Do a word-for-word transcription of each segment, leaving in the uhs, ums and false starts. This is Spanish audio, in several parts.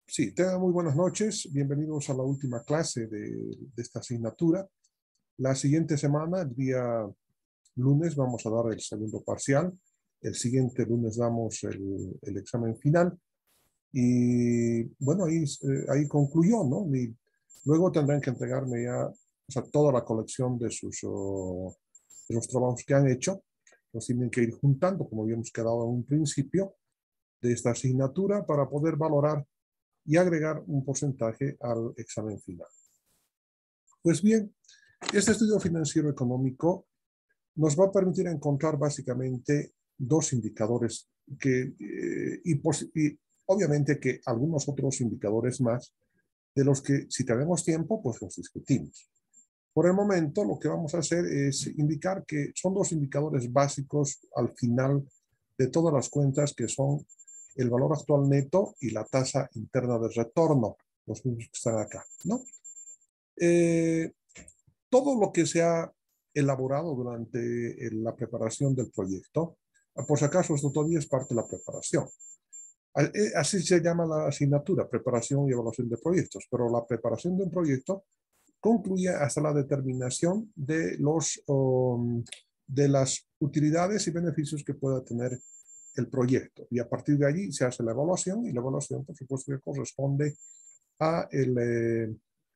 Sí, tengan muy buenas noches. Bienvenidos a la última clase de, de esta asignatura. La siguiente semana, el día lunes, vamos a dar el segundo parcial. El siguiente lunes damos el, el examen final. Y bueno, ahí, eh, ahí concluyó, ¿no? Y luego tendrán que entregarme ya, o sea, toda la colección de sus oh, de los trabajos que han hecho. Los tienen que ir juntando, como habíamos quedado en un principio de esta asignatura, para poder valorar y agregar un porcentaje al examen final. Pues bien, este estudio financiero económico nos va a permitir encontrar básicamente dos indicadores que, eh, y, y obviamente que algunos otros indicadores más de los que si tenemos tiempo pues los discutimos. Por el momento lo que vamos a hacer es indicar que son dos indicadores básicos al final de todas las cuentas, que son el valor actual neto y la tasa interna de retorno, los mismos que están acá, ¿no? Eh, todo lo que se ha elaborado durante la preparación del proyecto, por si acaso esto todavía es parte de la preparación. Así se llama la asignatura, preparación y evaluación de proyectos, pero la preparación de un proyecto concluye hasta la determinación de, los, um, de las utilidades y beneficios que pueda tener el proyecto. Y a partir de allí se hace la evaluación, y la evaluación, por supuesto, que corresponde a, el, eh,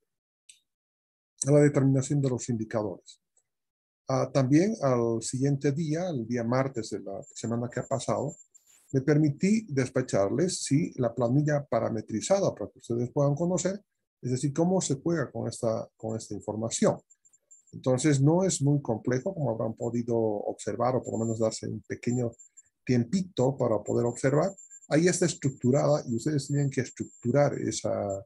a la determinación de los indicadores. Ah, también al siguiente día, el día martes de la semana que ha pasado, me permití despacharles sí, la planilla parametrizada para que ustedes puedan conocer, es decir, cómo se juega con esta, con esta información. Entonces, no es muy complejo, como habrán podido observar, o por lo menos darse un pequeño tiempito para poder observar. Ahí está estructurada y ustedes tienen que estructurar esa,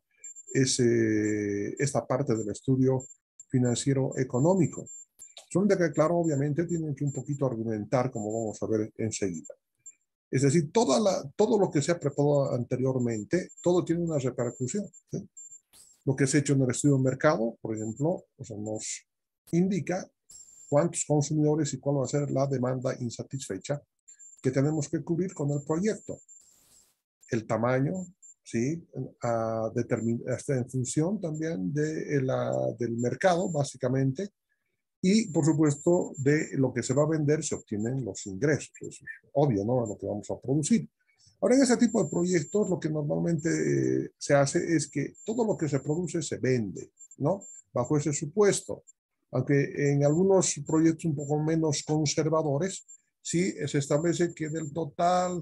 ese, esta parte del estudio financiero económico. Solamente que, claro, obviamente tienen que un poquito argumentar, como vamos a ver enseguida. Es decir, toda la, todo lo que se ha preparado anteriormente, todo tiene una repercusión. ¿Sí? Lo que se ha hecho en el estudio de mercado, por ejemplo, o sea, nos indica cuántos consumidores y cuál va a ser la demanda insatisfecha que tenemos que cubrir con el proyecto. El tamaño, ¿sí? A está en función también de la, del mercado, básicamente, y, por supuesto, de lo que se va a vender se obtienen los ingresos. Eso es obvio, ¿no? Lo que vamos a producir. Ahora, en ese tipo de proyectos, lo que normalmente eh, se hace es que todo lo que se produce se vende, ¿no? Bajo ese supuesto. Aunque en algunos proyectos un poco menos conservadores, sí se establece que del total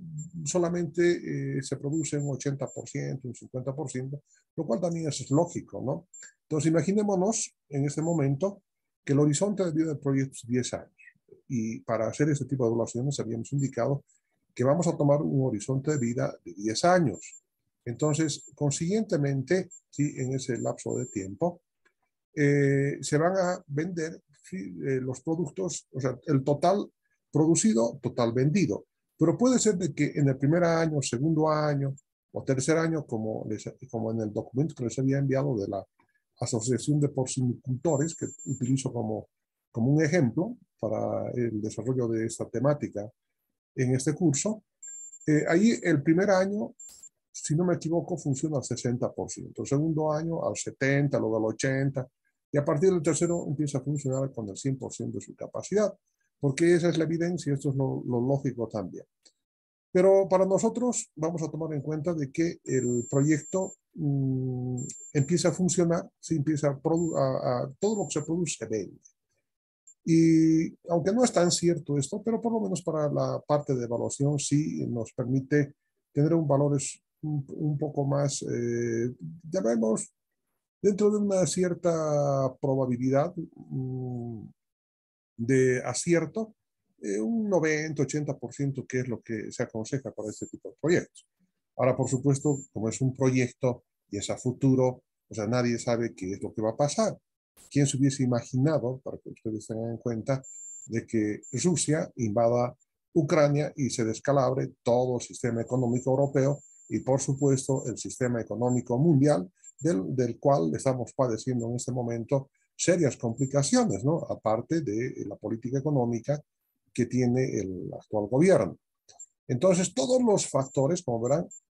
solamente eh, se produce un ochenta por ciento, un cincuenta por ciento, lo cual también es lógico, ¿no? Entonces, imaginémonos en este momento que el horizonte de vida del proyecto es diez años. Y para hacer este tipo de evaluaciones habíamos indicado que vamos a tomar un horizonte de vida de diez años. Entonces, consiguientemente, sí, en ese lapso de tiempo, eh, se van a vender sí, eh, los productos, o sea, el total producido, total vendido. Pero puede ser de que en el primer año, segundo año o tercer año, como, les, como en el documento que les había enviado de la Asociación de Porcinicultores, que utilizo como, como un ejemplo para el desarrollo de esta temática en este curso, eh, ahí el primer año, si no me equivoco, funciona al sesenta por ciento, el segundo año al setenta por ciento, luego al ochenta por ciento, y a partir del tercero empieza a funcionar con el cien por ciento de su capacidad, porque esa es la evidencia y esto es lo, lo lógico también. Pero para nosotros vamos a tomar en cuenta de que el proyecto mmm, empieza a funcionar, se empieza a, a, a todo lo que se produce se vende. Y aunque no es tan cierto esto, pero por lo menos para la parte de evaluación sí nos permite tener un valor un, un poco más, eh, ya vemos, dentro de una cierta probabilidad mmm, de acierto, eh, un noventa, ochenta por ciento, que es lo que se aconseja para este tipo de proyectos. Ahora, por supuesto, como es un proyecto y es a futuro, o sea, nadie sabe qué es lo que va a pasar. ¿Quién se hubiese imaginado, para que ustedes tengan en cuenta, de que Rusia invada Ucrania y se descalabre todo el sistema económico europeo y, por supuesto, el sistema económico mundial, del, del cual estamos padeciendo en este momento serias complicaciones, ¿no? Aparte de la política económica que tiene el actual gobierno. Entonces, todos los factores, como verán,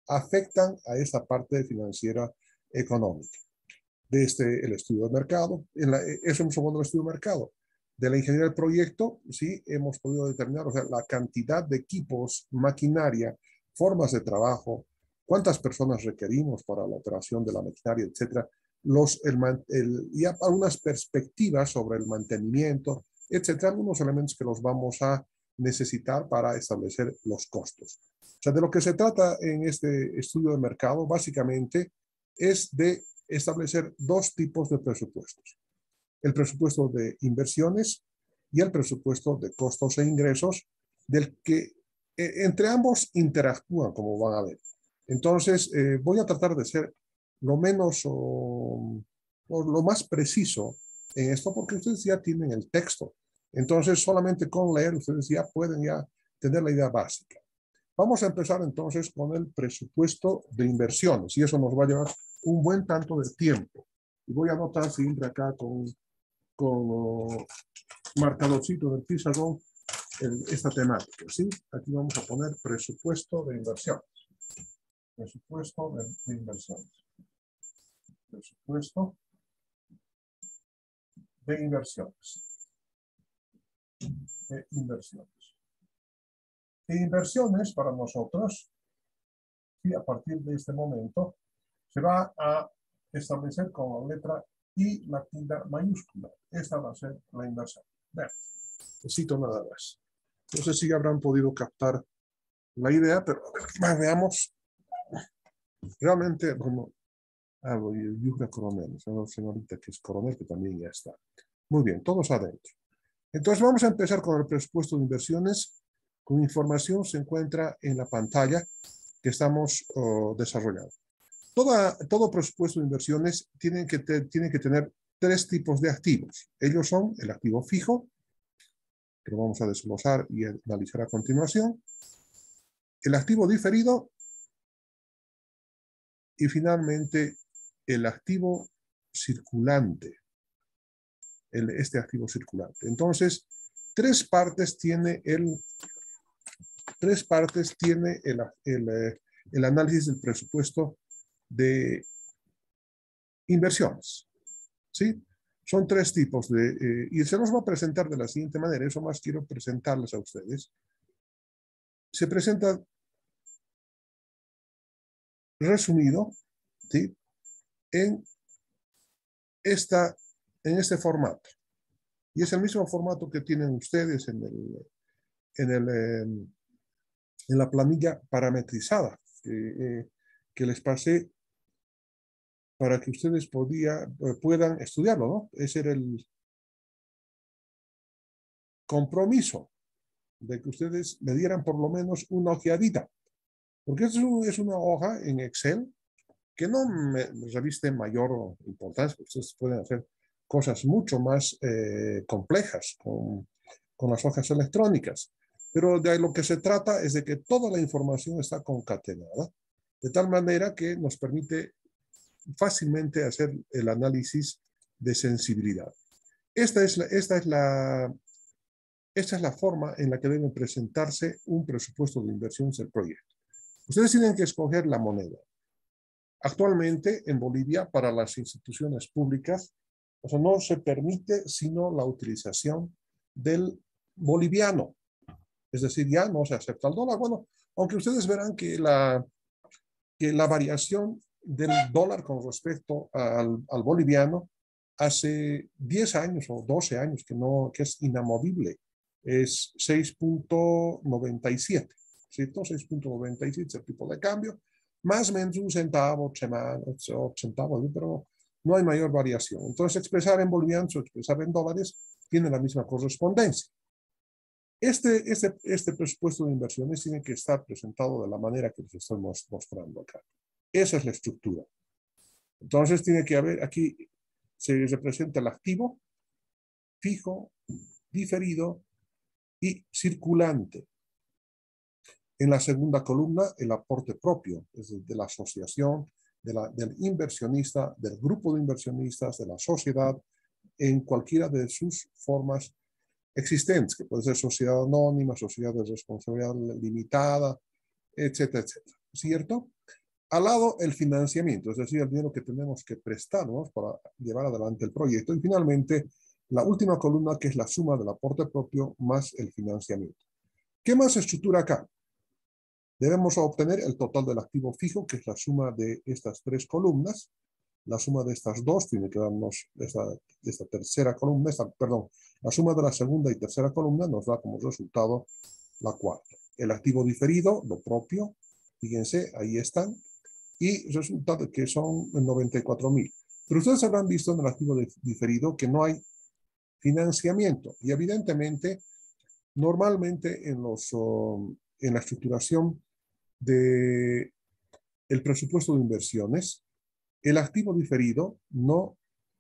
afectan a esta parte financiera económica. De este, el estudio de mercado, en la, eso hemos tomado el estudio de mercado. De la ingeniería del proyecto, sí, hemos podido determinar, o sea, la cantidad de equipos, maquinaria, formas de trabajo, cuántas personas requerimos para la operación de la maquinaria, etcétera, los, el, el, y algunas perspectivas sobre el mantenimiento, etcétera, algunos elementos que los vamos a necesitar para establecer los costos. O sea, de lo que se trata en este estudio de mercado, básicamente, es de establecer dos tipos de presupuestos. El presupuesto de inversiones y el presupuesto de costos e ingresos, del que eh, entre ambos interactúan, como van a ver. Entonces, eh, voy a tratar de ser lo menos o, o lo más preciso en esto, porque ustedes ya tienen el texto. Entonces, solamente con leer, ustedes ya pueden ya tener la idea básica. Vamos a empezar entonces con el presupuesto de inversiones, y eso nos va a llevar un buen tanto de tiempo. Y voy a anotar siempre acá con, con marcadorcito del pizarrón esta temática, ¿sí? Aquí vamos a poner presupuesto de inversiones. Presupuesto de, de inversiones. Presupuesto de inversiones. De inversiones. De inversiones para nosotros, y a partir de este momento, se va a establecer con la letra I latina mayúscula. Esta va a ser la inversión. Vean, necesito nada más. No sé si habrán podido captar la idea, pero más veamos. Realmente, bueno, hago Yugra Coronel, una señorita que es coronel, que también ya está. Muy bien, todos adentro. Entonces vamos a empezar con el presupuesto de inversiones. Con información se encuentra en la pantalla que estamos uh, desarrollando. Toda, todo presupuesto de inversiones tiene que, te, tiene que tener tres tipos de activos. Ellos son el activo fijo, que lo vamos a desglosar y analizar a continuación, el activo diferido y finalmente el activo circulante, el, este activo circulante. Entonces, tres partes tiene el, tres partes tiene el, el, el análisis del presupuesto de inversiones, ¿sí? Son tres tipos de, eh, y se los va a presentar de la siguiente manera, eso más quiero presentarles a ustedes. Se presenta resumido, ¿sí? En, esta, en este formato. Y es el mismo formato que tienen ustedes en, el, en, el, eh, en la planilla parametrizada que, eh, que les pasé para que ustedes podía, eh, puedan estudiarlo, ¿no? Ese era el compromiso de que ustedes le dieran por lo menos una ojeadita. Porque es, un, es una hoja en Excel que no me reviste mayor importancia. Ustedes pueden hacer cosas mucho más eh, complejas con, con las hojas electrónicas. Pero de lo que se trata es de que toda la información está concatenada, de tal manera que nos permite fácilmente hacer el análisis de sensibilidad. Esta es la, esta es la, esta es la forma en la que debe presentarse un presupuesto de inversiones del proyecto. Ustedes tienen que escoger la moneda. Actualmente, en Bolivia, para las instituciones públicas, o sea, no se permite sino la utilización del boliviano. Es decir, ya no se acepta el dólar. Bueno, aunque ustedes verán que la, que la variación del dólar con respecto al, al boliviano hace diez años o doce años que, no, que es inamovible. Es seis punto noventa y siete, ¿cierto? seis punto noventa y siete es el tipo de cambio. Más o menos un centavo, ocho centavos, pero no hay mayor variación. Entonces, expresar en bolivianos o expresar en dólares tiene la misma correspondencia. Este, este, este presupuesto de inversiones tiene que estar presentado de la manera que les estoy mostrando acá. Esa es la estructura. Entonces, tiene que haber, aquí se representa el activo, fijo, diferido y circulante. En la segunda columna, el aporte propio, es de la asociación, de la, del inversionista, del grupo de inversionistas, de la sociedad, en cualquiera de sus formas existentes, que puede ser sociedad anónima, sociedad de responsabilidad limitada, etcétera, etcétera. ¿Cierto? Al lado, el financiamiento, es decir, el dinero que tenemos que prestarnos para llevar adelante el proyecto. Y finalmente, la última columna, que es la suma del aporte propio más el financiamiento. ¿Qué más se estructura acá? Debemos obtener el total del activo fijo, que es la suma de estas tres columnas. La suma de estas dos tiene que darnos esta, esta tercera columna, esta, perdón, la suma de la segunda y tercera columna nos da como resultado la cuarta. El activo diferido, lo propio, fíjense, ahí están, y resulta que son noventa y cuatro mil. Pero ustedes habrán visto en el activo diferido que no hay financiamiento, y evidentemente, normalmente en, los, uh, en la estructuración del presupuesto de inversiones, el activo diferido no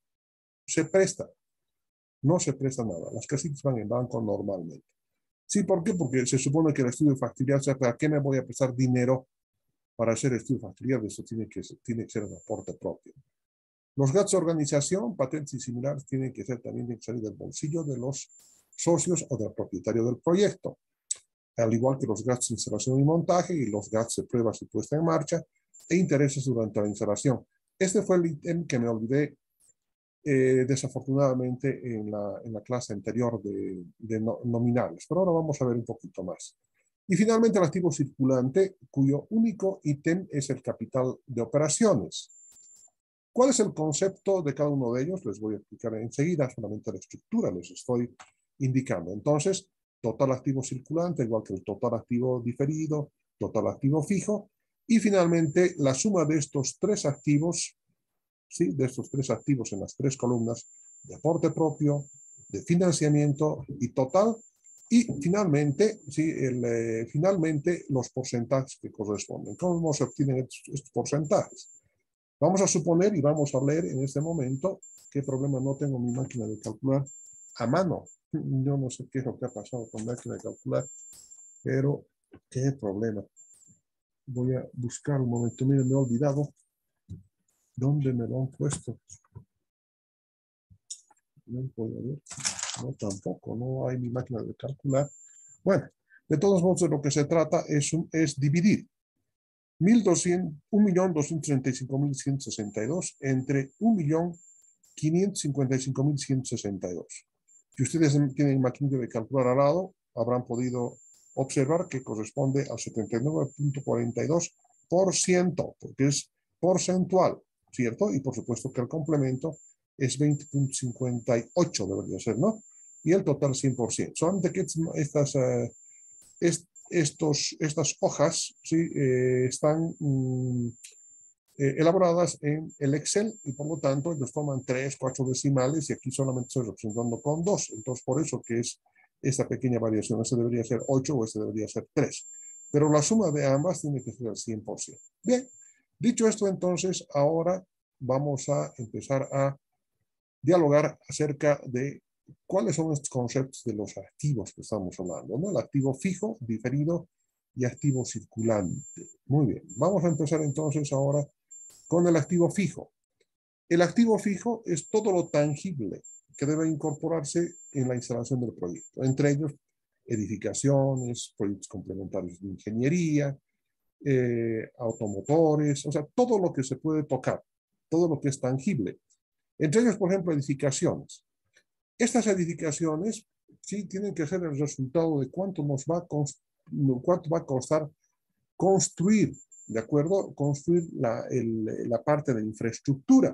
se presta, no se presta nada. Las casitas van en banco normalmente. Sí, ¿por qué? Porque se supone que el estudio de factibilidad, o sea, ¿para qué me voy a prestar dinero para hacer estudio de factibilidad? Eso tiene que, tiene que ser un aporte propio. Los gastos de organización, patentes y similares tienen que ser también tienen que salir del bolsillo de los socios o del propietario del proyecto, al igual que los gastos de instalación y montaje y los gastos de pruebas y puesta en marcha e intereses durante la instalación. Este fue el ítem que me olvidé eh, desafortunadamente en la, en la clase anterior de, de no, nominales, pero ahora vamos a ver un poquito más. Y finalmente el activo circulante, cuyo único ítem es el capital de operaciones. ¿Cuál es el concepto de cada uno de ellos? Les voy a explicar enseguida, solamente la estructura les estoy indicando. Entonces, total activo circulante, igual que el total activo diferido, total activo fijo, y finalmente la suma de estos tres activos, ¿sí? De estos tres activos en las tres columnas de aporte propio, de financiamiento y total, y finalmente, ¿sí? el, eh, finalmente los porcentajes que corresponden. ¿Cómo se obtienen estos, estos porcentajes? Vamos a suponer y vamos a leer en este momento qué problema no tengo mi máquina de calcular a mano. Yo no sé qué es lo que ha pasado con la máquina de calcular, pero qué problema. Voy a buscar un momento. Miren, me he olvidado dónde me lo han puesto. No puedo ver. No, tampoco. No hay mi máquina de calcular. Bueno, de todos modos, de lo que se trata es, un, es dividir un millón doscientos treinta y cinco mil ciento sesenta y dos entre un millón quinientos cincuenta y cinco mil ciento sesenta y dos. Si ustedes tienen máquina de calcular al lado, habrán podido observar que corresponde al setenta y nueve punto cuarenta y dos por ciento, porque es porcentual, ¿cierto? Y por supuesto que el complemento es veinte punto cincuenta y ocho, debería ser, ¿no? Y el total cien por ciento. Solamente que estas, uh, est estos, estas hojas, ¿sí? eh, están mm, eh, elaboradas en el Excel y por lo tanto ellos toman tres, cuatro decimales y aquí solamente estoy representando con dos. Entonces por eso que es esta pequeña variación. Este debería ser ocho o este debería ser tres. Pero la suma de ambas tiene que ser el cien por ciento. Bien, dicho esto entonces, ahora vamos a empezar a dialogar acerca de cuáles son estos conceptos de los activos que estamos hablando, ¿no? El activo fijo, diferido y activo circulante. Muy bien, vamos a empezar entonces ahora con el activo fijo. El activo fijo es todo lo tangible que debe incorporarse en la instalación del proyecto, entre ellos edificaciones, proyectos complementarios de ingeniería, eh, automotores, o sea, todo lo que se puede tocar, todo lo que es tangible. Entre ellos, por ejemplo, edificaciones. Estas edificaciones sí tienen que ser el resultado de cuánto nos va a, cuánto va a costar construir, ¿de acuerdo? Construir la, el, la parte de infraestructura.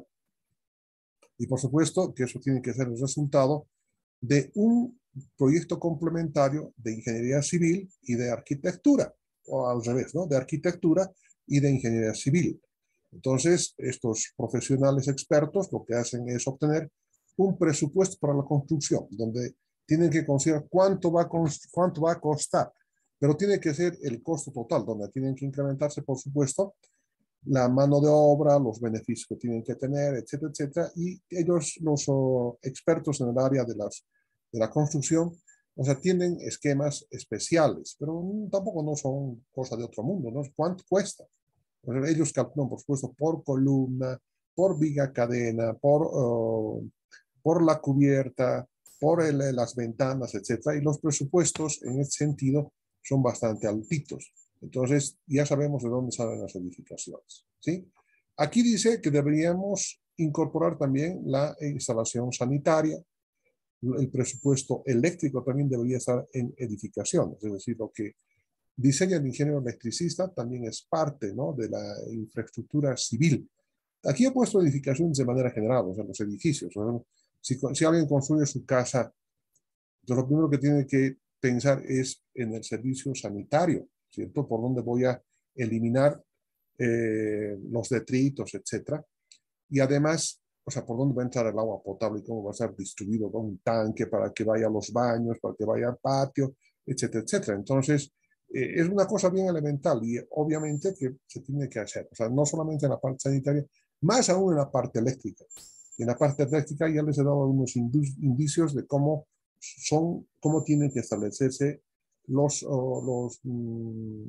Y por supuesto que eso tiene que ser el resultado de un proyecto complementario de ingeniería civil y de arquitectura, o al revés, ¿no? De arquitectura y de ingeniería civil. Entonces, estos profesionales expertos lo que hacen es obtener un presupuesto para la construcción, donde tienen que considerar cuánto va a, cuánto va a costar, pero tiene que ser el costo total, donde tienen que incrementarse, por supuesto, la mano de obra, los beneficios que tienen que tener, etcétera, etcétera. Y ellos, los oh, expertos en el área de, las, de la construcción, o sea, tienen esquemas especiales, pero tampoco no son cosas de otro mundo, ¿no? ¿Cuánto cuesta? Ellos calculan, por supuesto, por columna, por viga cadena, por, uh, por la cubierta, por el, las ventanas, etcétera. Y los presupuestos en ese sentido son bastante altitos. Entonces, ya sabemos de dónde salen las edificaciones, ¿sí? Aquí dice que deberíamos incorporar también la instalación sanitaria. El presupuesto eléctrico también debería estar en edificaciones, es decir, lo que diseña el ingeniero electricista también es parte, ¿no?, de la infraestructura civil. Aquí he puesto edificaciones de manera general, o sea, los edificios. ¿No? Si, si alguien construye su casa, entonces lo primero que tiene que pensar es en el servicio sanitario, ¿cierto? Por dónde voy a eliminar eh, los detritos, etcétera. Y además, o sea, por dónde va a entrar el agua potable y cómo va a ser distribuido con un tanque para que vaya a los baños, para que vaya al patio, etcétera, etcétera. Entonces, eh, es una cosa bien elemental y obviamente que se tiene que hacer. O sea, no solamente en la parte sanitaria, más aún en la parte eléctrica. Y en la parte eléctrica ya les he dado algunos indicios de cómo son, cómo tienen que establecerse los, oh, los, mmm,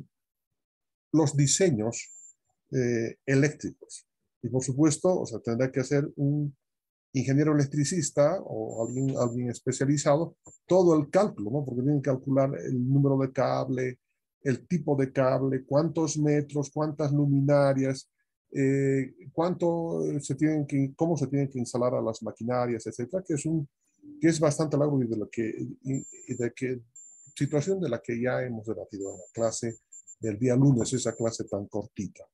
los diseños eh, eléctricos. Y por supuesto, o sea, tendrá que ser un ingeniero electricista o alguien, alguien especializado todo el cálculo, ¿no? Porque tienen que calcular el número de cable, el tipo de cable, cuántos metros, cuántas luminarias, eh, cuánto se tienen que, cómo se tienen que instalar a las maquinarias, etcétera, que es un, que es bastante largo y de lo que, y, y de que situación de la que ya hemos debatido en la clase del día lunes, esa clase tan cortita.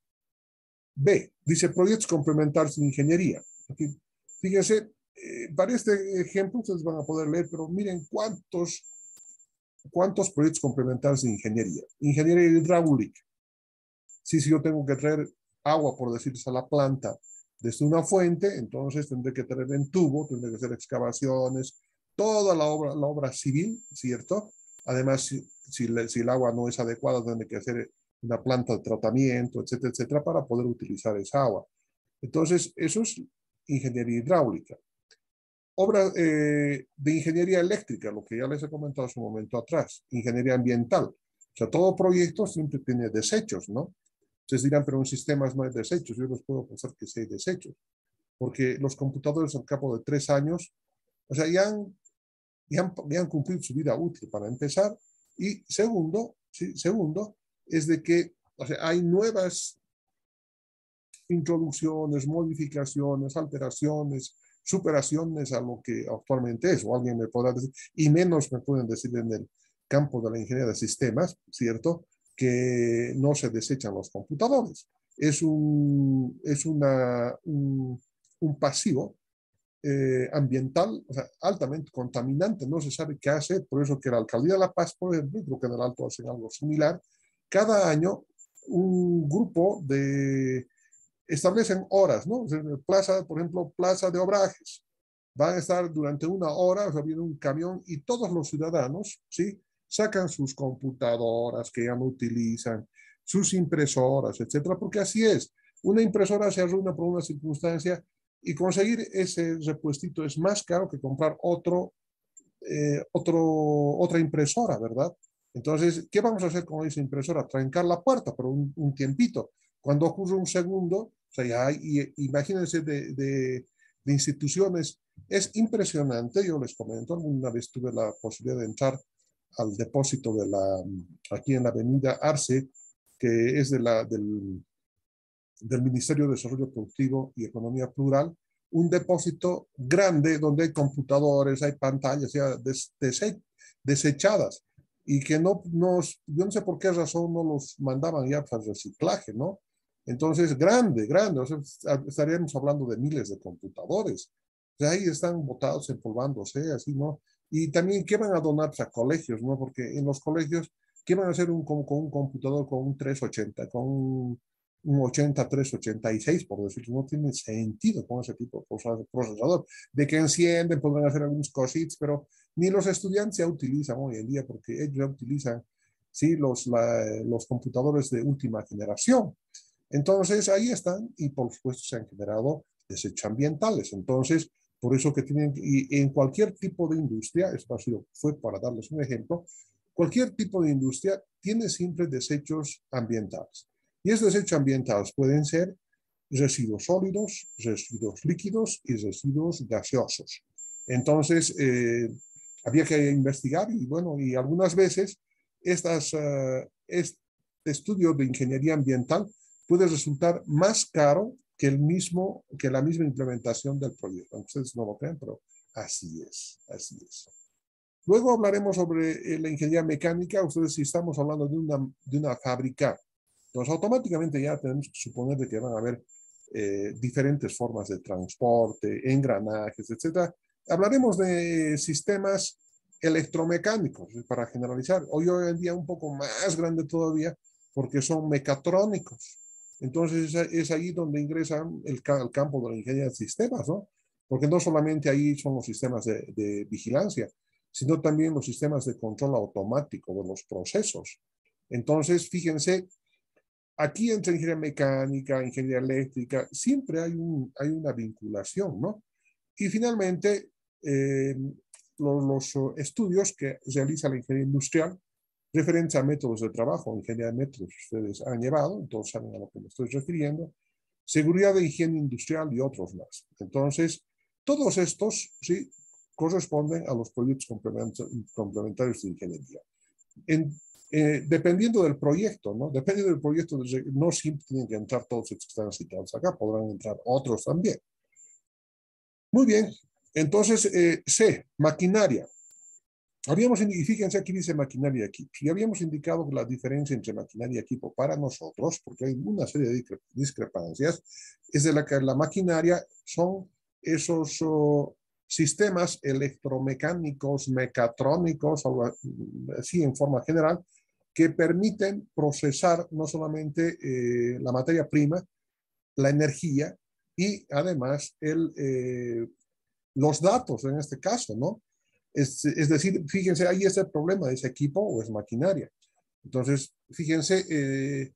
B, dice proyectos complementarios de ingeniería. Aquí, fíjense, eh, para este ejemplo ustedes van a poder leer, pero miren cuántos, cuántos proyectos complementarios de ingeniería. Ingeniería hidráulica. Sí, si yo tengo que traer agua, por decirse, a la planta desde una fuente, entonces tendré que traer en tubo, tendré que hacer excavaciones, toda la obra, la obra civil, ¿cierto? Además, si, si, si el agua no es adecuada, tendré que hacer una planta de tratamiento, etcétera, etcétera, para poder utilizar esa agua. Entonces, eso es ingeniería hidráulica. Obra eh, de ingeniería eléctrica, lo que ya les he comentado hace un momento atrás, ingeniería ambiental. O sea, todo proyecto siempre tiene desechos, ¿no? Ustedes dirán, pero un sistema no hay desechos. Yo les puedo pensar que sí hay desechos, porque los computadores al cabo de tres años, o sea, ya han, ya han, ya han cumplido su vida útil para empezar. Y segundo, sí, segundo, es de que, o sea, hay nuevas introducciones, modificaciones, alteraciones, superaciones a lo que actualmente es, o alguien me podrá decir, y menos me pueden decir en el campo de la ingeniería de sistemas, ¿cierto?, que no se desechan los computadores. Es un, es una, un, un pasivo eh, ambiental, o sea, altamente contaminante, no se sabe qué hace, por eso que la Alcaldía de La Paz, por ejemplo, creo que en el Alto hacen algo similar, cada año un grupo de establecen horas, ¿no? Plaza, por ejemplo, Plaza de Obrajes. Van a estar durante una hora, o sea, viene un camión y todos los ciudadanos, ¿sí?, sacan sus computadoras que ya no utilizan, sus impresoras, etcétera, porque así es. Una impresora se arruina por una circunstancia y conseguir ese repuestito es más caro que comprar otro, eh, otro, otra impresora, ¿verdad? Entonces, ¿qué vamos a hacer con esa impresora? Trancar la puerta por un, un tiempito. Cuando ocurre un segundo, o sea, ya hay, imagínense de, de, de instituciones, es impresionante, yo les comento, alguna vez tuve la posibilidad de entrar al depósito de la, aquí en la avenida Arce, que es de la, del, del Ministerio de Desarrollo Productivo y Economía Plural, un depósito grande donde hay computadores, hay pantallas ya des, des, desechadas y que no nos, yo no sé por qué razón no los mandaban ya para reciclaje, ¿no? Entonces, grande, grande, o sea, estaríamos hablando de miles de computadores. O sea, ahí están botados, empolvándose, así, ¿no? Y también, ¿qué van a donar a colegios, no? Porque en los colegios, ¿qué van a hacer un, con, con un computador con un trescientos ochenta, con un un ochenta, trescientos ochenta y seis, por decirlo, no tiene sentido con ese tipo de procesador. De que encienden, podrán hacer algunos cositas, pero ni los estudiantes ya utilizan hoy en día, porque ellos ya utilizan, sí, los, la, los computadores de última generación. Entonces, ahí están, y por supuesto se han generado desechos ambientales. Entonces, por eso que tienen, y en cualquier tipo de industria, esto ha sido, fue para darles un ejemplo, cualquier tipo de industria tiene siempre desechos ambientales. Y estos desechos ambientales pueden ser residuos sólidos, residuos líquidos y residuos gaseosos. Entonces, eh, había que investigar y bueno, y algunas veces estas, uh, est estudio de ingeniería ambiental puede resultar más caro que, el mismo, que la misma implementación del proyecto. Aunque ustedes no lo crean, pero así es, así es. Luego hablaremos sobre la ingeniería mecánica. Ustedes, si estamos hablando de una, de una fábrica, entonces automáticamente ya tenemos que suponer de que van a haber eh, diferentes formas de transporte, engranajes, etcétera. Hablaremos de sistemas electromecánicos, para generalizar. Hoy, hoy en día un poco más grande todavía, porque son mecatrónicos. Entonces es ahí donde ingresan el, el campo de la ingeniería de sistemas, ¿no? Porque no solamente ahí son los sistemas de, de vigilancia, sino también los sistemas de control automático de los procesos. Entonces, fíjense, aquí entre ingeniería mecánica, ingeniería eléctrica, siempre hay, un, hay una vinculación, ¿no? Y finalmente, eh, los, los estudios que realiza la ingeniería industrial referentes a métodos de trabajo, ingeniería de métodos ustedes han llevado, entonces saben a lo que me estoy refiriendo, seguridad de higiene industrial y otros más. Entonces, todos estos, ¿sí?, corresponden a los proyectos complementarios de ingeniería. En, eh, dependiendo del proyecto, ¿no? Dependiendo del proyecto, no siempre tienen que entrar todos estos que están citados acá, podrán entrar otros también. Muy bien, entonces, eh, C, maquinaria. Habíamos, y fíjense, aquí dice maquinaria y equipo. Y habíamos indicado que la diferencia entre maquinaria y equipo para nosotros, porque hay una serie de discrepancias, es de la que la maquinaria son esos uh, sistemas electromecánicos, mecatrónicos, así en forma general, que permiten procesar no solamente eh, la materia prima, la energía y además el, eh, los datos en este caso, ¿no? Es, es decir, fíjense, ahí está el problema, ¿es equipo o es maquinaria? Entonces, fíjense, eh,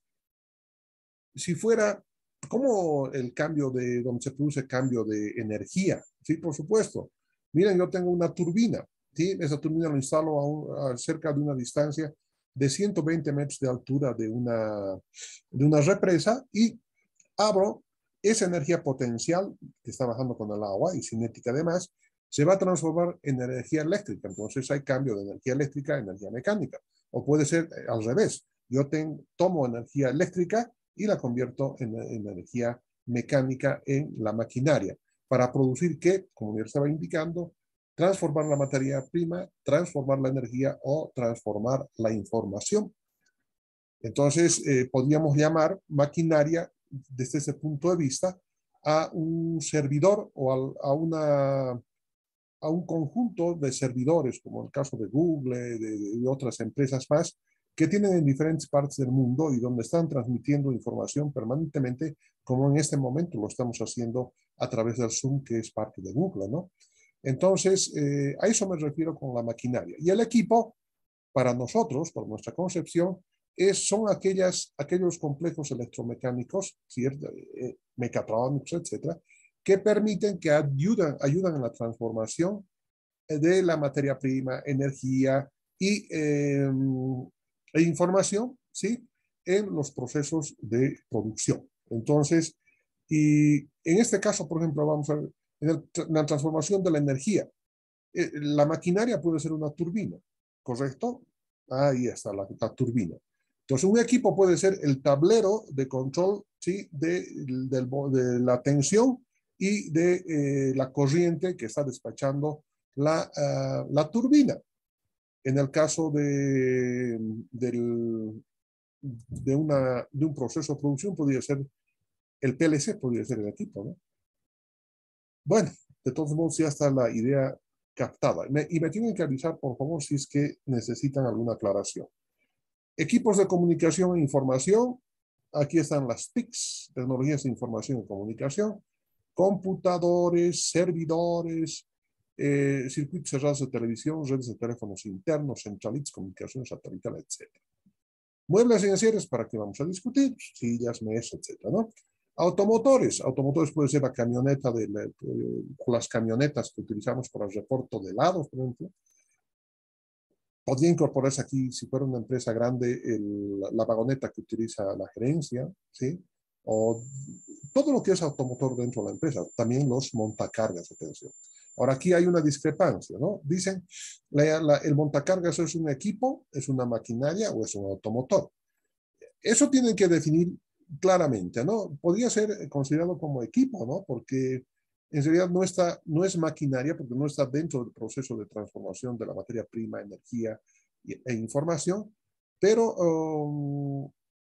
si fuera como el cambio de, donde se produce cambio de energía, sí, por supuesto. Miren, yo tengo una turbina, ¿sí? Esa turbina lo instalo a, un, a cerca de una distancia de ciento veinte metros de altura de una, de una represa y abro esa energía potencial que está bajando con el agua y cinética además, se va a transformar en energía eléctrica. Entonces hay cambio de energía eléctrica a energía mecánica. O puede ser al revés. Yo ten, tomo energía eléctrica y la convierto en, en energía mecánica en la maquinaria para producir que, como ya estaba indicando, transformar la materia prima, transformar la energía o transformar la información. Entonces, eh, podríamos llamar maquinaria desde ese punto de vista a un servidor o a, a, una, a un conjunto de servidores, como el caso de Google, de, de otras empresas más, que tienen en diferentes partes del mundo y donde están transmitiendo información permanentemente, como en este momento lo estamos haciendo a través del Zoom, que es parte de Google, ¿no? Entonces, eh, a eso me refiero con la maquinaria. Y el equipo, para nosotros, por nuestra concepción, es, son aquellas, aquellos complejos electromecánicos, ¿cierto? Eh, mecatrónicos, etcétera, que permiten, que ayudan, ayudan en la transformación de la materia prima, energía y eh, e información, ¿sí?, en los procesos de producción. Entonces, y en este caso, por ejemplo, vamos a ver, en, el, en la transformación de la energía, eh, la maquinaria puede ser una turbina, ¿correcto? Ahí está la, la turbina. Entonces, un equipo puede ser el tablero de control, ¿sí?, de, de, de la tensión y de eh, la corriente que está despachando la, uh, la turbina. En el caso de, del, de, una, de un proceso de producción, podría ser el P L C, podría ser el equipo, ¿no? Bueno, de todos modos, ya está la idea captada. Me, y me tienen que avisar, por favor, si es que necesitan alguna aclaración. Equipos de comunicación e información. Aquí están las T I Cs, tecnologías de información y comunicación, computadores, servidores, eh, circuitos cerrados de televisión, redes de teléfonos internos, centralitas, comunicación satelital, etcétera. Muebles y enseres, ¿para qué vamos a discutir? Sillas, mesas, etcétera, ¿no? Automotores. Automotores puede ser la camioneta, de la, eh, las camionetas que utilizamos para el reporto de helados, por ejemplo. Podría incorporarse aquí, si fuera una empresa grande, el, la vagoneta que utiliza la gerencia, ¿sí? O todo lo que es automotor dentro de la empresa, también los montacargas, atención. Ahora, aquí hay una discrepancia, ¿no? Dicen, la, la, el montacargas es un equipo, es una maquinaria o es un automotor. eso tienen que definir claramente, ¿no? Podría ser considerado como equipo, ¿no? Porque en realidad no, está, no es maquinaria, porque no está dentro del proceso de transformación de la materia prima, energía e información, pero um,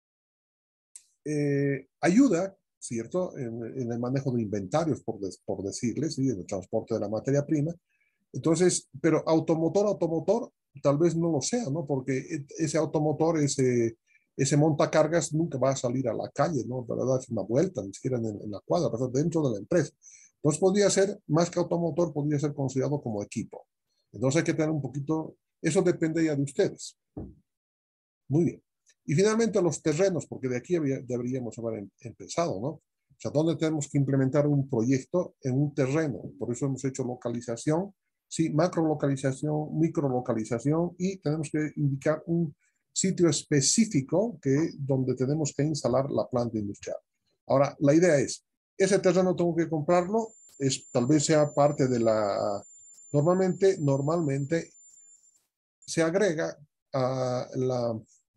eh, ayuda, ¿cierto?, en, en, el manejo de inventarios, por, des, por decirles, ¿sí?, en el transporte de la materia prima. Entonces, pero automotor, automotor, tal vez no lo sea, ¿no? Porque ese automotor, ese, ese montacargas nunca va a salir a la calle, ¿no? Para darse una vuelta, ni siquiera en, en la cuadra, pero dentro de la empresa. Entonces, podría ser, más que automotor, podría ser considerado como equipo. Entonces, hay que tener un poquito, eso depende ya de ustedes. Muy bien. Y finalmente los terrenos, porque de aquí había, deberíamos haber em, empezado, ¿no? O sea, ¿dónde tenemos que implementar un proyecto? En un terreno. Por eso hemos hecho localización, sí, macrolocalización, microlocalización, y tenemos que indicar un sitio específico que, donde tenemos que instalar la planta industrial. Ahora, la idea es, ese terreno tengo que comprarlo, es, tal vez sea parte de la... Normalmente, normalmente se agrega a la...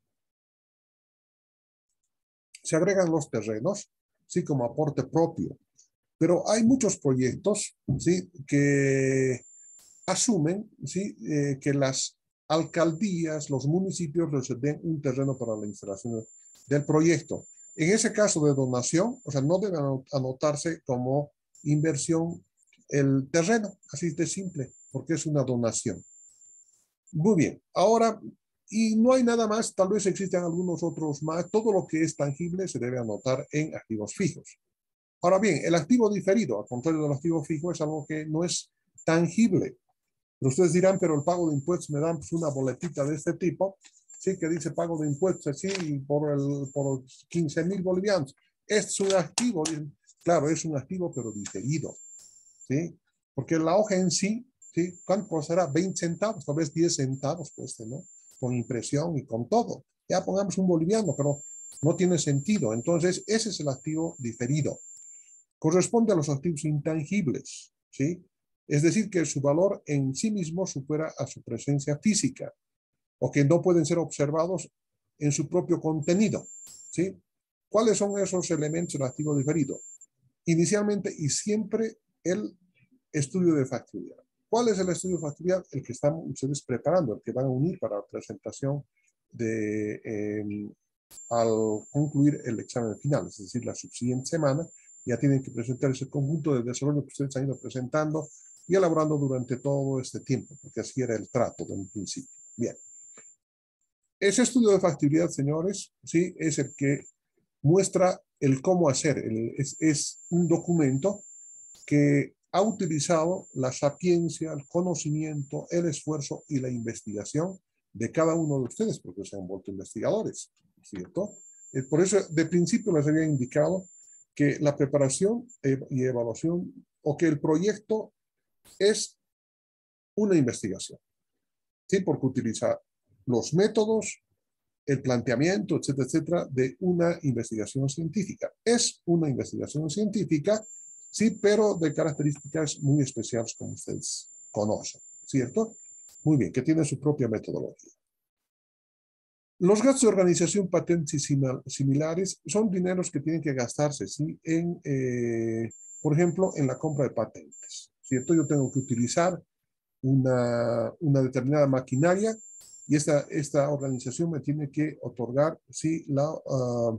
Se agregan los terrenos, sí, como aporte propio. Pero hay muchos proyectos, sí, que asumen, sí, eh, que las alcaldías, los municipios les den un terreno para la instalación del proyecto. En ese caso de donación, o sea, no debe anotarse como inversión el terreno, así de simple, porque es una donación. Muy bien, ahora, y no hay nada más, tal vez existen algunos otros más, todo lo que es tangible se debe anotar en activos fijos. Ahora bien, el activo diferido, al contrario del activo fijo, es algo que no es tangible. Pero ustedes dirán, pero el pago de impuestos me dan pues, una boletita de este tipo, sí, que dice pago de impuestos, así, por, el, por quince mil bolivianos. Es un activo, claro, es un activo, pero diferido, ¿sí? Porque la hoja en sí, ¿sí? ¿Cuánto costará? veinte centavos, tal vez diez centavos cueste, ¿no? Con impresión y con todo. Ya pongamos un boliviano, pero no tiene sentido. Entonces, ese es el activo diferido. Corresponde a los activos intangibles, ¿sí? Es decir, que su valor en sí mismo supera a su presencia física o que no pueden ser observados en su propio contenido, ¿sí? ¿Cuáles son esos elementos del activo diferido? Inicialmente y siempre el estudio de factibilidad. ¿Cuál es el estudio de factibilidad? El que están ustedes preparando, el que van a unir para la presentación de, eh, al concluir el examen final, es decir, la subsiguiente semana, ya tienen que presentar ese conjunto de desarrollo que ustedes han ido presentando y elaborando durante todo este tiempo, porque así era el trato de un principio. Bien. Ese estudio de factibilidad, señores, sí, es el que muestra el cómo hacer. El, es, es un documento que ha utilizado la sapiencia, el conocimiento, el esfuerzo y la investigación de cada uno de ustedes, porque se han vuelto investigadores, ¿cierto? Eh, por eso, de principio les había indicado que la preparación y evaluación, o que el proyecto es una investigación, ¿sí? Porque utiliza los métodos, el planteamiento, etcétera, etcétera, de una investigación científica. Es una investigación científica, sí, pero de características muy especiales, como ustedes conocen, ¿cierto? Muy bien, que tiene su propia metodología. Los gastos de organización, patentes y similares son dineros que tienen que gastarse, ¿sí? En, eh, por ejemplo, en la compra de patentes, ¿cierto? Yo tengo que utilizar una, una determinada maquinaria y esta, esta organización me tiene que otorgar, sí, la, uh,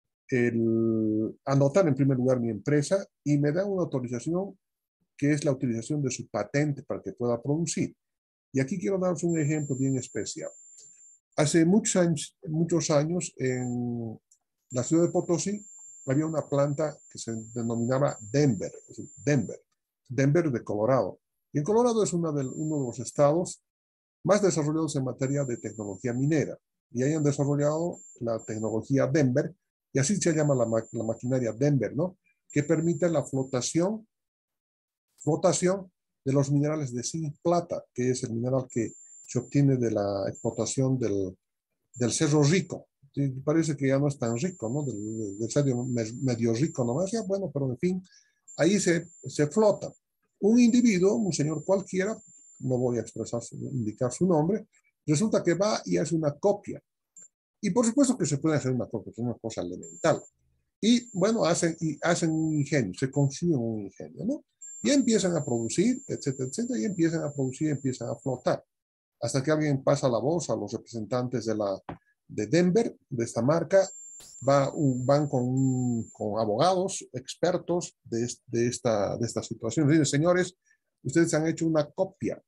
el anotar en primer lugar mi empresa y me da una autorización que es la utilización de su patente para que pueda producir. Y aquí quiero daros un ejemplo bien especial. Hace muchos años, muchos años en la ciudad de Potosí había una planta que se denominaba Denver, es decir, Denver, Denver de Colorado. Y en Colorado es una de, uno de los estados más desarrollados en materia de tecnología minera. Y ahí han desarrollado la tecnología Denver, y así se llama la, la maquinaria Denver, ¿no? Que permite la flotación, flotación de los minerales de zinc plata, que es el mineral que se obtiene de la explotación del, del Cerro Rico. Sí, parece que ya no es tan rico, ¿no? Del, del cerro medio rico nomás, ya bueno, pero en fin, ahí se, se flota. Un individuo, un señor cualquiera, no voy a expresar, indicar su nombre, resulta que va y hace una copia Y por supuesto que se puede hacer una cosa, una cosa elemental. Y bueno, hacen, y hacen un ingenio, se construyen un ingenio, ¿no? Y empiezan a producir, etcétera, etcétera, y empiezan a producir, empiezan a flotar. Hasta que alguien pasa la voz a los representantes de, la, de Denver, de esta marca, va un, van con, con abogados, expertos de, de, esta, de esta situación. Dicen, señores, ustedes han hecho una copia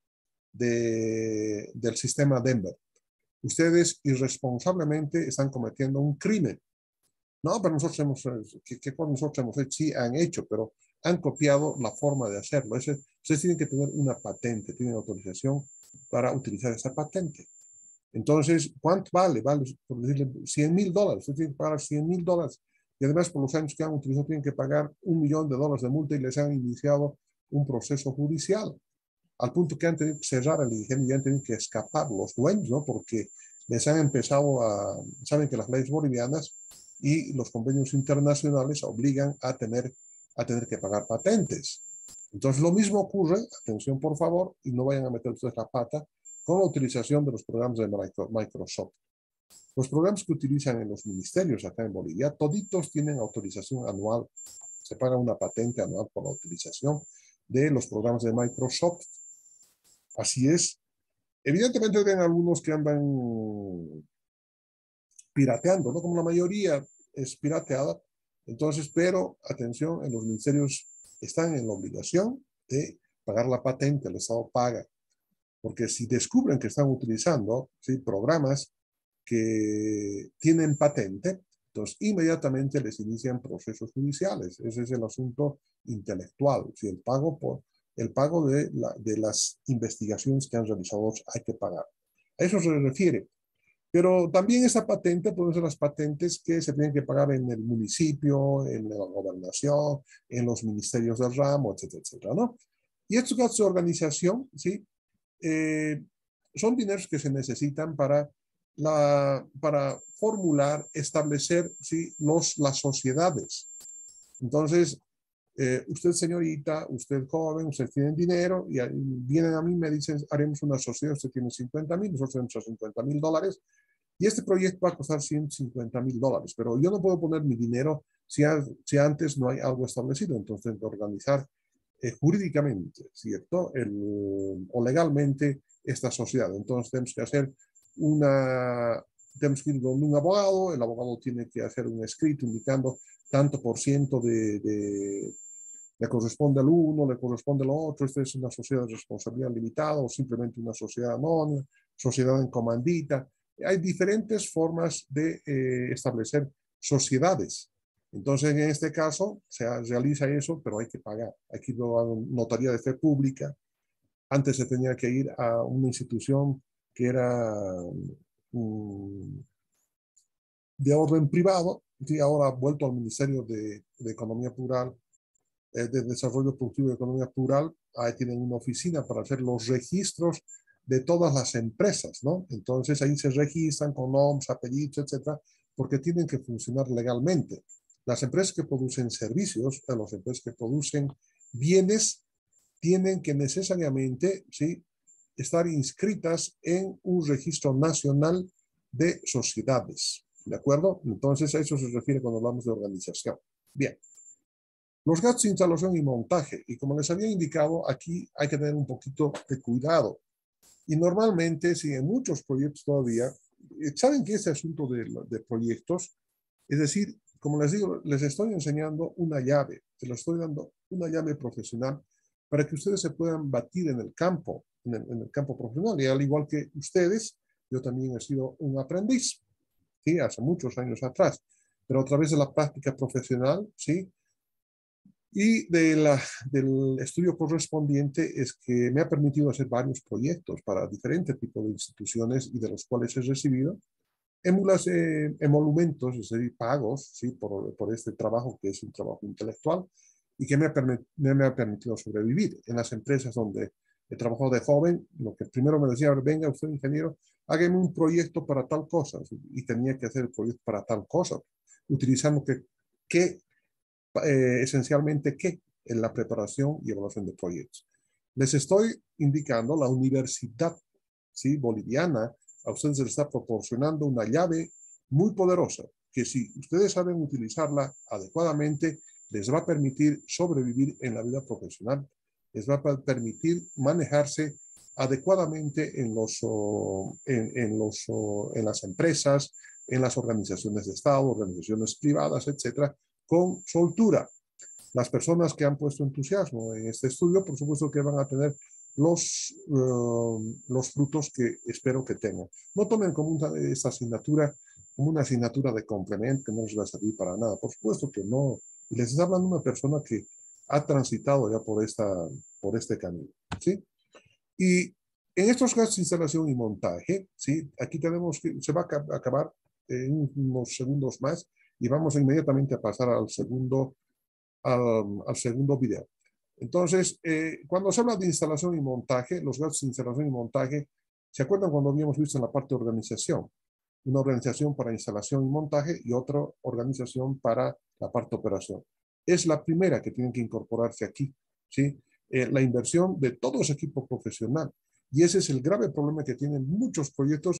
de, del sistema Denver. Ustedes irresponsablemente están cometiendo un crimen. No, pero nosotros hemos, ¿qué, qué cosa nosotros hemos hecho? Sí, han hecho, pero han copiado la forma de hacerlo. Ese, ustedes tienen que tener una patente, tienen autorización para utilizar esa patente. Entonces, ¿cuánto vale? Vale, por decirle, cien mil dólares. Ustedes tienen que pagar cien mil dólares. Y además, por los años que han utilizado, tienen que pagar un millón de dólares de multa y les han iniciado un proceso judicial. Al punto que han tenido que cerrar el ingenio y han tenido que escapar los dueños, ¿no? Porque les han empezado a, saben que las leyes bolivianas y los convenios internacionales obligan a tener, a tener que pagar patentes. Entonces, lo mismo ocurre, atención por favor, y no vayan a meter ustedes la pata, con la utilización de los programas de Microsoft. Los programas que utilizan en los ministerios acá en Bolivia, toditos tienen autorización anual. Se paga una patente anual por la utilización de los programas de Microsoft. Así es. Evidentemente hay algunos que andan pirateando, ¿no? Como la mayoría es pirateada. Entonces, pero atención, en los ministerios están en la obligación de pagar la patente, el Estado paga. Porque si descubren que están utilizando, ¿sí?, programas que tienen patente, entonces inmediatamente les inician procesos judiciales. Ese es el asunto intelectual. Si el pago, por, el pago de, la, de las investigaciones que han realizado hay que pagar. A eso se refiere. Pero también esa patente pueden ser las patentes que se tienen que pagar en el municipio, en la gobernación, en los ministerios del ramo, etcétera, etcétera, ¿no? Y estos gastos de organización, ¿sí?, Eh, son dineros que se necesitan para, la, para formular, establecer, ¿sí?, los, las sociedades. Entonces, eh, usted señorita, usted joven, usted tiene dinero y vienen a mí y me dicen, haremos una sociedad, usted tiene cincuenta mil, nosotros tenemos cincuenta mil dólares y este proyecto va a costar ciento cincuenta mil dólares, pero yo no puedo poner mi dinero si, a, si antes no hay algo establecido, entonces tengo que organizar Eh, jurídicamente, ¿cierto? El, o legalmente esta sociedad. Entonces tenemos que hacer una, tenemos que ir con un abogado, el abogado tiene que hacer un escrito indicando tanto por ciento de, de le corresponde al uno, le corresponde al otro, esta es una sociedad de responsabilidad limitada o simplemente una sociedad anónima, sociedad en comandita. Hay diferentes formas de eh, establecer sociedades. Entonces, en este caso, se realiza eso, pero hay que pagar. Hay que ir a una notaría de fe pública. Antes se tenía que ir a una institución que era um, de orden privado, y ahora ha vuelto al Ministerio de, de Economía Plural, eh, de Desarrollo Productivo y Economía Plural. Ahí tienen una oficina para hacer los registros de todas las empresas, ¿no? Entonces, ahí se registran con nombres, apellidos, etcétera, porque tienen que funcionar legalmente. Las empresas que producen servicios, las empresas que producen bienes, tienen que necesariamente, ¿sí?, estar inscritas en un registro nacional de sociedades. ¿De acuerdo? Entonces, a eso se refiere cuando hablamos de organización. Bien. Los gastos de instalación y montaje. Y como les había indicado, aquí hay que tener un poquito de cuidado. Y normalmente, si en muchos proyectos todavía, ¿saben que este asunto de, de proyectos? Es decir, como les digo, les estoy enseñando una llave, se les estoy dando una llave profesional para que ustedes se puedan batir en el campo, en el, en el campo profesional. Y al igual que ustedes, yo también he sido un aprendiz, ¿sí?, hace muchos años atrás, pero a través de la práctica profesional, ¿sí?, y de la, del estudio correspondiente es que me ha permitido hacer varios proyectos para diferentes tipos de instituciones y de los cuales he recibido emulas, eh, emolumentos, es decir, pagos, ¿sí?, por, por este trabajo que es un trabajo intelectual y que me ha, me, me ha permitido sobrevivir. En las empresas donde he trabajado de joven, lo que primero me decía, venga usted ingeniero, hágame un proyecto para tal cosa, y tenía que hacer el proyecto para tal cosa, utilizando que, que eh, esencialmente qué en la preparación y evaluación de proyectos. Les estoy indicando la universidad, ¿sí?, boliviana a ustedes se les está proporcionando una llave muy poderosa, que si ustedes saben utilizarla adecuadamente, les va a permitir sobrevivir en la vida profesional, les va a permitir manejarse adecuadamente en, los, en, en, los, en las empresas, en las organizaciones de Estado, organizaciones privadas, etcétera, con soltura. Las personas que han puesto entusiasmo en este estudio, por supuesto que van a tener los, uh, los frutos que espero que tengan. No tomen como una, esta asignatura como una asignatura de complemento que no les va a servir para nada. Por supuesto que no. Y les está hablando una persona que ha transitado ya por, esta, por este camino, ¿sí? Y en estos casos de instalación y montaje, ¿sí? Aquí tenemos que, se va a acabar en unos segundos más y vamos inmediatamente a pasar al segundo, al, al segundo video. Entonces, eh, cuando se habla de instalación y montaje, los gastos de instalación y montaje, ¿se acuerdan cuando habíamos visto en la parte de organización? Una organización para instalación y montaje y otra organización para la parte de operación. Es la primera que tienen que incorporarse aquí, ¿sí? Eh, la inversión de todo ese equipo profesional. Y ese es el grave problema que tienen muchos proyectos